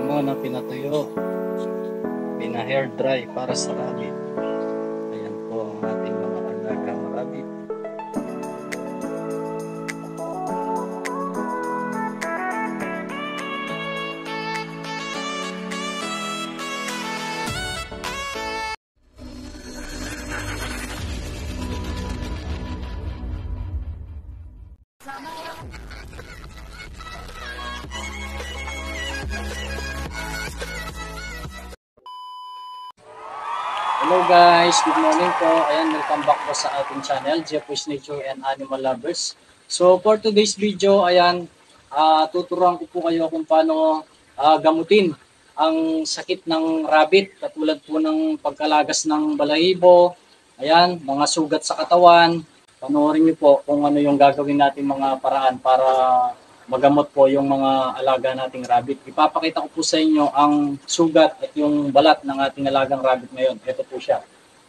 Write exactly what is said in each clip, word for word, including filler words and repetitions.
damo na pinatuyo, pina-hair dry para sa rabbit. Ayan po ang ating mga alagang rabbit. Hello guys, good morning po. Ayan, welcome back po sa ating channel, Jeffrey's Nature and Animal Lovers. So for today's video, ayan, uh, tuturuan ko po kayo kung paano uh, gamutin ang sakit ng rabbit, katulad po ng pagkalagas ng balahibo, ayan, mga sugat sa katawan. Panoorin niyo po kung ano yung gagawin natin mga paraan para magamot po yung mga alaga nating rabbit. Ipapakita ko po sa inyo ang sugat at yung balat ng ating alagang rabbit ngayon. Ito po siya.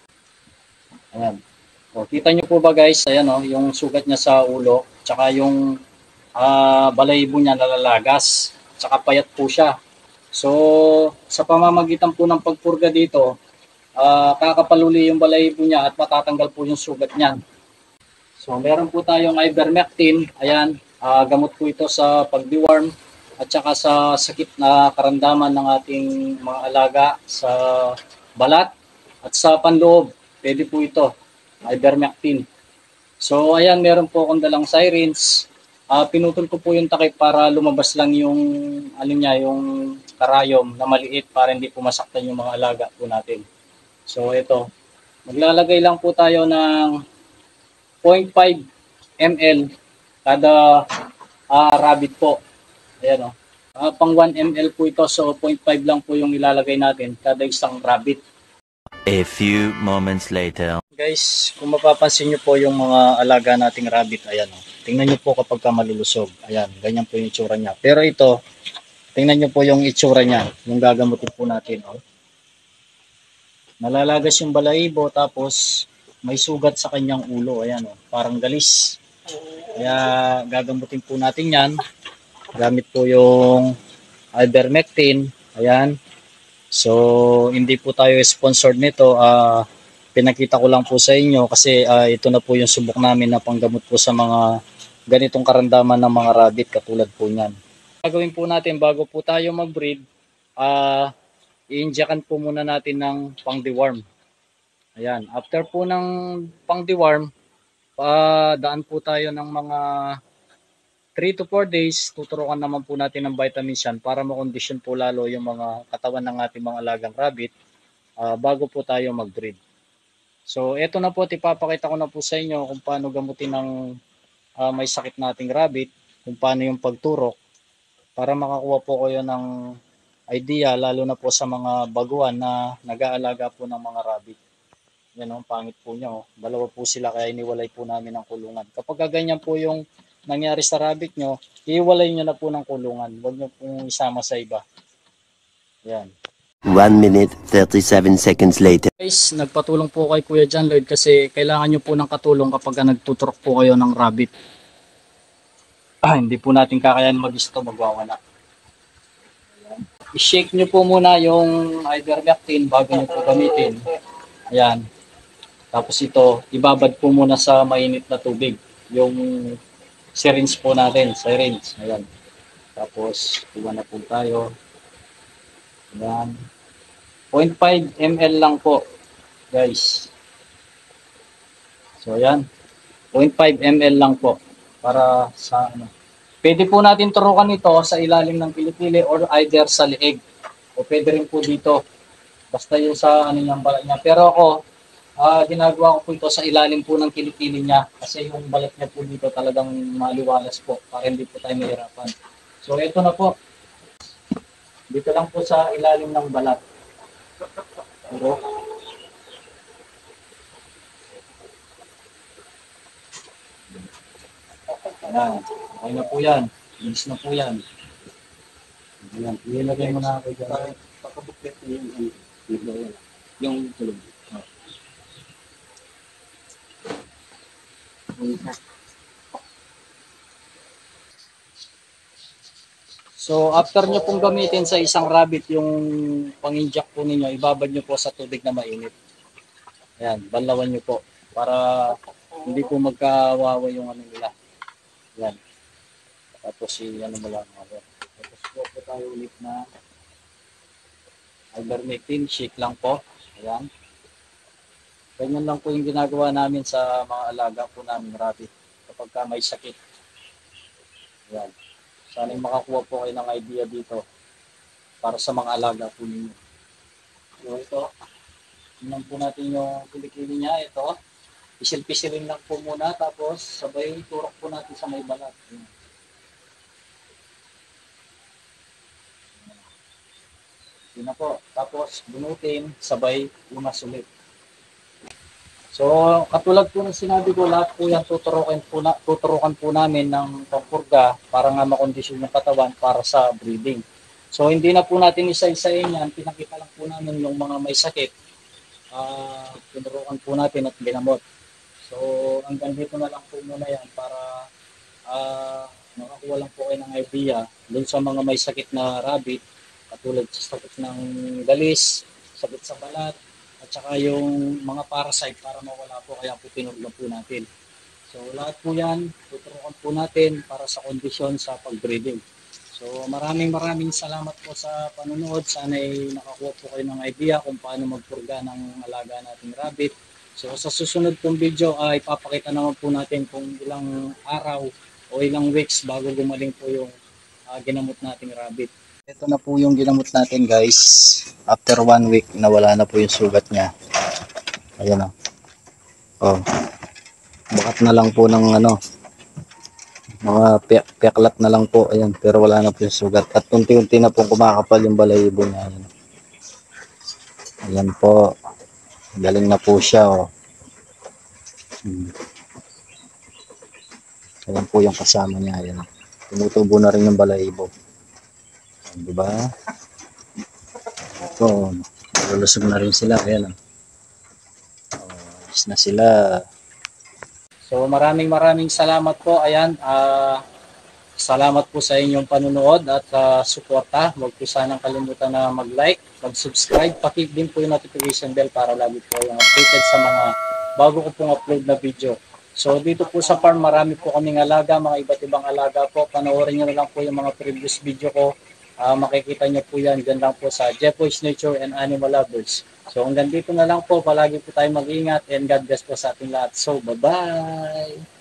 Ayan. O, kita nyo po ba guys, ayan o, yung sugat niya sa ulo, tsaka yung uh, balahibo niya nalalagas, tsaka payat po siya. So, sa pamamagitan po ng pagpurga dito, uh, kakapaluli yung balahibo niya at matatanggal po yung sugat niyan. So, meron po tayong ivermectin, ayan, uh, gamot po ito sa pag-deworm at saka sa sakit na karamdaman ng ating mga alaga sa balat at sa panloob. Pwede po ito, ivermectin. So, ayan, meron po akong dalang syringe. Uh, pinutol ko po yung takip para lumabas lang yung, ano niya, yung karayom na maliit para hindi po masaktan yung mga alaga po natin. So, ito. Maglalagay lang po tayo ng zero point five milliliters kada uh, rabbit po. Ayan o. Uh, pang one milliliter po ito, so zero point five lang po yung ilalagay natin kada isang rabbit. A few moments later. Guys, kung mapapansin nyo po yung mga alaga nating rabbit, ayan o. Tingnan nyo po kapag ka malulusog. Ayan, ganyan po yung itsura niya. Pero ito, tingnan nyo po yung itsura niya, yung gagamutin po natin. O. Nalalagas yung balahibo, tapos may sugat sa kanyang ulo. Ayan o, parang galis. Kaya gagamutin po natin yan. Gamit po yung ivermectin. Ayan. So, hindi po tayo sponsored nito. Uh, pinakita ko lang po sa inyo kasi uh, ito na po yung subok namin na panggamot po sa mga ganitong karamdaman ng mga rabbit katulad po niyan. Gagawin po natin bago po tayo mag-breed, uh, i-injectan po muna natin ng pang-deworm. Ayan. After po ng pang-deworm, uh, daan po tayo ng mga three to four days, tuturukan naman po natin ng vitamins yan para makondisyon po lalo yung mga katawan ng ating mga alagang rabbit uh, bago po tayo mag-breed. So, eto na po, ipapakita ko na po sa inyo kung paano gamutin ng uh, may sakit nating rabbit, kung paano yung pagturok, para makakuha po kayo ng idea, lalo na po sa mga baguhan na nag-aalaga po ng mga rabbit. Yan o, pangit po niya o. Dalawa po sila kaya iniwalay po namin ng kulungan. Kapag ganyan po yung nangyari sa rabbit nyo, iiwalay nyo na po ng kulungan. Huwag nyo pong isama sa iba. Yan. one minute, thirty-seven seconds later. Guys, nagpatulong po kay Kuya John Lloyd kasi kailangan nyo po ng katulong kapag nagtuturok po kayo ng rabbit. Ah, hindi po natin kakayanin mag-isto, magwawala. I-shake nyo po muna yung ivermectin bago nyo po gamitin. Ayan. Tapos ito, ibabad po muna sa mainit na tubig. Yung syringe po natin, syringe. Ayan. Tapos, kuha na po tayo. Ayan. zero point five milliliters lang po, guys. So, ayan. zero point five milliliters lang po. Para sa ano. Pwede po natin turukan ito sa ilalim ng kilikili or either sa leeg. O pwede rin po dito. Basta yung sa ano niyang balat niya. Pero ako, Uh, ginagawa ko po ito sa ilalim po ng kilikili niya kasi yung balat niya po dito talagang maliwalas po para hindi po tayo mahirapan. So ito na po. Dito lang po sa ilalim ng balat. Pero, ayan. Okay na po yan. Inis na po yan. Ayan. Ilagay mo na ako dyan. Pakabuklet yung yung yung tulog. So after nyo pong gamitin sa isang rabbit yung pang-inject po ninyo, ibabad nyo po sa tubig na mainit. Ayan, banlawan nyo po para hindi po magkawawa yung ano nila. Ayan. Tapos si ano mo lang. Ayan. Tapos po po tayo ulit na ivermectin, shake lang po. Ayan. Ganyan lang po yung ginagawa namin sa mga alaga po namin rabbit kapag ka may sakit. Ayan. Sana makakuha po kayo ng idea dito para sa mga alaga po ninyo. So ito, tingnan po natin yung kilikili niya. Ito, pisil-pisilin lang po muna tapos sabay turok po natin sa may balat. Ayan. Yun na po. Tapos bunutin, sabay umas ulit. So, katulad po ng sinabi ko, lahat po yan tuturukan po, na, tuturukan po namin ng pampurga para nga makondisyon yung katawan para sa breeding. So, hindi na po natin isa-isayin yan. Pinakita lang po namin yung mga may sakit. Uh, tinurukan po natin at ginamot. So, hanggang dito na lang po muna yan para uh, makakuha lang po kayo ng idea dun sa mga may sakit na rabbit, katulad sa sakit ng galis, sakit sa balat, at saka yung mga parasite para mawala po, kaya po tinulong po natin. So lahat po yan, tuturukan po natin para sa kondisyon sa pag-breeding. So maraming maraming salamat po sa panonood. Sana ay nakakuha po kayo ng idea kung paano magpurga ng alaga nating rabbit. So sa susunod pong video ay papakita naman po natin kung ilang araw o ilang weeks bago gumaling po yung uh, ginamot nating rabbit. Ito na po yung ginamot natin guys. After one week, nawala na po yung sugat niya. Ayan o. Oh. Bakat na lang po ng ano, mga pe peklat na lang po. Ayan, pero wala na po yung sugat. At unti-unti na po kumakapal yung balahibo niya. Ayan, ayan po. Galing na po siya o. Oh. Hmm. Ayan po yung kasama niya. Ayan. Tumutubo na rin yung balahibo. Diba? Ito, lulusog na rin sila. Ayan. Oh, is na sila. So maraming maraming salamat po. Ayan. Uh, salamat po sa inyong panunood at uh, suporta. Huwag po sanang kalimutan na mag-like, mag-subscribe. Pakik din po yung notification bell para lagi po yung updated sa mga bago ko pong upload na video. So dito po sa farm, marami po kaming alaga, mga iba't ibang alaga po. Panoorin nyo na lang po yung mga previous video ko. Uh, makikita nyo po yan dyan lang po sa Jeffoy's Nature and Animal Lovers. So hanggang dito na lang po, palagi po tayo mag-ingat and God bless po sa ating lahat. So bye-bye!